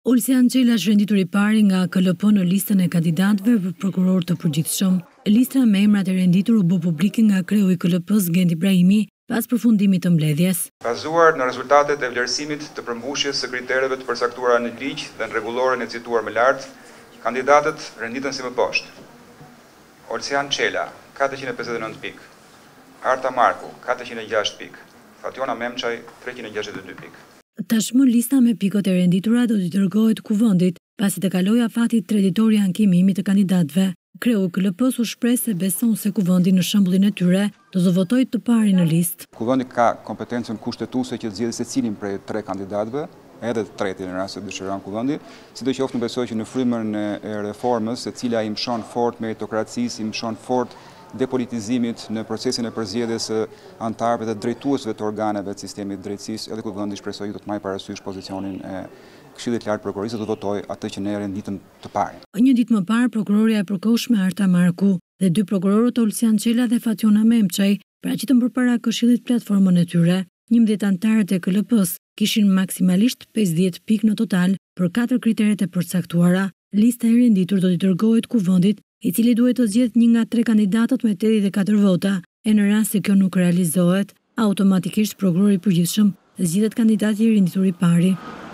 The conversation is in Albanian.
Olsian Çela është renditur I pari nga KLP në listën e kandidatëve për prokuror të përgjithshëm. Lista me emrat e renditur u bë publike nga kreu I KLP-s Gend Ibrahimi pas përfundimit të mbledhjes. Bazuar në rezultatet e vlerësimit të përmbushjes së kritereve të përcaktuara në ligj dhe në rregulloren e cituar më lart, kandidatët renditen si më poshtë. Olsian Çela, 459 pikë. Arta Marku, 406 pikë. Fatjona Memçaj, 362 pikë. Tashmë lista me pikot e renditura do t'i dërgohet kuvendit, pasi të kalojë afati traditor I ankimimit të kandidatëve. Kreu I KLP-s u shpreh se beson se kuvendi në shembullin e tyre do të votojë të parin në listë. Kuvendi ka kompetencën kushtetuese që të zgjedhë secilin prej 3 kandidatëve, edhe të tretin në rast se dëshiron kuvendi, sidoqoftë besoj që në frymën e reformës, secila I mshon fort meritokracisë, I mshon fort depolitizimit në procesin e përzgjedhjes së anëtarëve dhe drejtuesve të organeve të sistemit drejtësisë, edhe kuvendi shpresoj do të marrë parasysh pozicionin e Këshillit Lart Prokurorisë, do të votojë atë që ne renditëm të parin. Një ditë më parë, prokuroria e përkohshme Arta Marku dhe 2 prokurorët Olsian Çela dhe Fatjona Memçaj paraqitën përpara Këshillit platformën e tyre. 11 anëtarët e KLP-s kishin maksimalisht 50 pikë në total për 4 kriteret e përcaktuara. Lista e renditur do t'i dërgohet kuvendit, I cili duhet të zgjedhë një nga 3 kandidatët me 84 vota, e në rast se kjo nuk realizohet, automatikisht prokurori I përgjithshëm zgjidhet kandidati I renditur I pari.